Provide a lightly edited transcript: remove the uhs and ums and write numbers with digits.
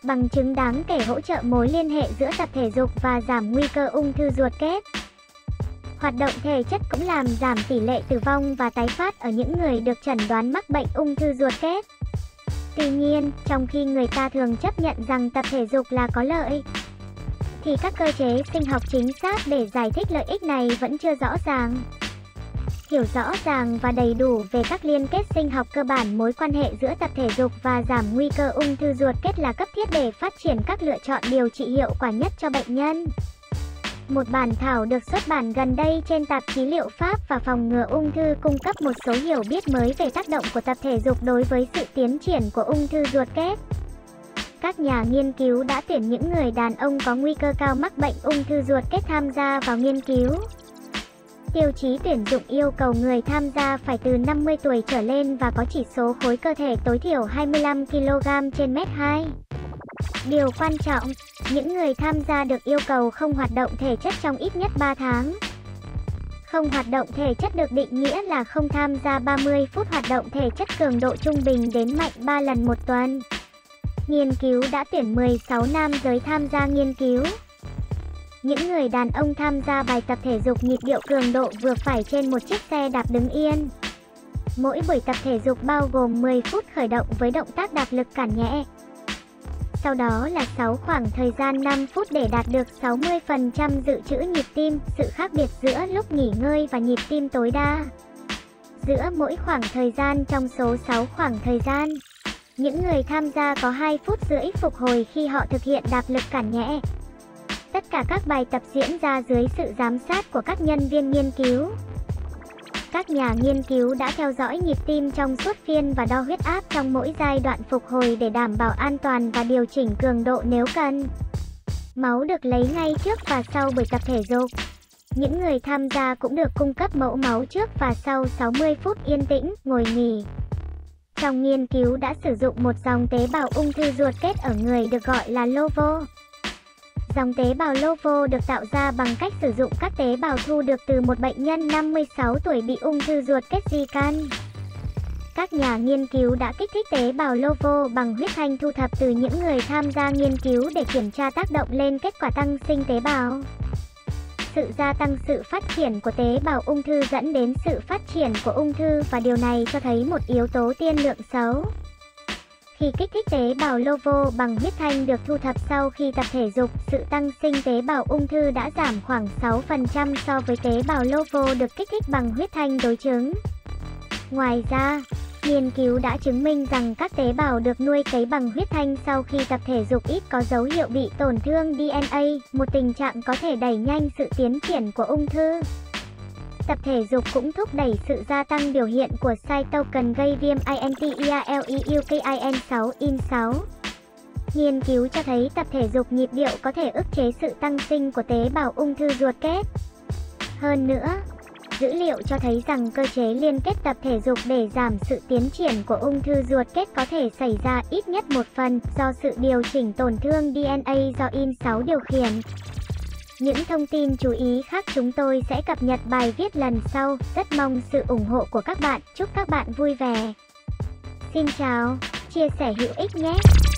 bằng chứng đáng kể hỗ trợ mối liên hệ giữa tập thể dục và giảm nguy cơ ung thư ruột kết. Hoạt động thể chất cũng làm giảm tỷ lệ tử vong và tái phát ở những người được chẩn đoán mắc bệnh ung thư ruột kết. Tuy nhiên, trong khi người ta thường chấp nhận rằng tập thể dục là có lợi, thì các cơ chế sinh học chính xác để giải thích lợi ích này vẫn chưa rõ ràng. Hiểu rõ ràng và đầy đủ về các liên kết sinh học cơ bản mối quan hệ giữa tập thể dục và giảm nguy cơ ung thư ruột kết là cấp thiết để phát triển các lựa chọn điều trị hiệu quả nhất cho bệnh nhân. Một bản thảo được xuất bản gần đây trên tạp chí Liệu pháp và phòng ngừa ung thư cung cấp một số hiểu biết mới về tác động của tập thể dục đối với sự tiến triển của ung thư ruột kết. Các nhà nghiên cứu đã tuyển những người đàn ông có nguy cơ cao mắc bệnh ung thư ruột kết tham gia vào nghiên cứu. Tiêu chí tuyển dụng yêu cầu người tham gia phải từ 50 tuổi trở lên và có chỉ số khối cơ thể tối thiểu 25 kg trên mét 2. Điều quan trọng, những người tham gia được yêu cầu không hoạt động thể chất trong ít nhất 3 tháng. Không hoạt động thể chất được định nghĩa là không tham gia 30 phút hoạt động thể chất cường độ trung bình đến mạnh 3 lần một tuần. Nghiên cứu đã tuyển 16 nam giới tham gia nghiên cứu. Những người đàn ông tham gia bài tập thể dục nhịp điệu cường độ vừa phải trên một chiếc xe đạp đứng yên. Mỗi buổi tập thể dục bao gồm 10 phút khởi động với động tác đạp lực cản nhẹ. Sau đó là 6 khoảng thời gian 5 phút để đạt được 60% dự trữ nhịp tim, sự khác biệt giữa lúc nghỉ ngơi và nhịp tim tối đa. Giữa mỗi khoảng thời gian trong số 6 khoảng thời gian, những người tham gia có 2 phút rưỡi phục hồi khi họ thực hiện đạp lực cản nhẹ. Tất cả các bài tập diễn ra dưới sự giám sát của các nhân viên nghiên cứu. Các nhà nghiên cứu đã theo dõi nhịp tim trong suốt phiên và đo huyết áp trong mỗi giai đoạn phục hồi để đảm bảo an toàn và điều chỉnh cường độ nếu cần. Máu được lấy ngay trước và sau buổi tập thể dục. Những người tham gia cũng được cung cấp mẫu máu trước và sau 60 phút yên tĩnh, ngồi nghỉ. Trong nghiên cứu đã sử dụng một dòng tế bào ung thư ruột kết ở người được gọi là LOVO. Dòng tế bào LOVO được tạo ra bằng cách sử dụng các tế bào thu được từ một bệnh nhân 56 tuổi bị ung thư ruột kết di căn. Các nhà nghiên cứu đã kích thích tế bào LOVO bằng huyết thanh thu thập từ những người tham gia nghiên cứu để kiểm tra tác động lên kết quả tăng sinh tế bào. Sự gia tăng sự phát triển của tế bào ung thư dẫn đến sự phát triển của ung thư và điều này cho thấy một yếu tố tiên lượng xấu. Khi kích thích tế bào LOVO bằng huyết thanh được thu thập sau khi tập thể dục, sự tăng sinh tế bào ung thư đã giảm khoảng 6% so với tế bào LOVO được kích thích bằng huyết thanh đối chứng. Ngoài ra, nghiên cứu đã chứng minh rằng các tế bào được nuôi cấy bằng huyết thanh sau khi tập thể dục ít có dấu hiệu bị tổn thương DNA, một tình trạng có thể đẩy nhanh sự tiến triển của ung thư. Tập thể dục cũng thúc đẩy sự gia tăng biểu hiện của cytokine gây viêm INTERLEUKIN6. Nghiên cứu cho thấy tập thể dục nhịp điệu có thể ức chế sự tăng sinh của tế bào ung thư ruột kết. Hơn nữa, dữ liệu cho thấy rằng cơ chế liên kết tập thể dục để giảm sự tiến triển của ung thư ruột kết có thể xảy ra ít nhất một phần do sự điều chỉnh tổn thương DNA do IN6 điều khiển. Những thông tin chú ý khác chúng tôi sẽ cập nhật bài viết lần sau. Rất mong sự ủng hộ của các bạn. Chúc các bạn vui vẻ. Xin chào, chia sẻ hữu ích nhé.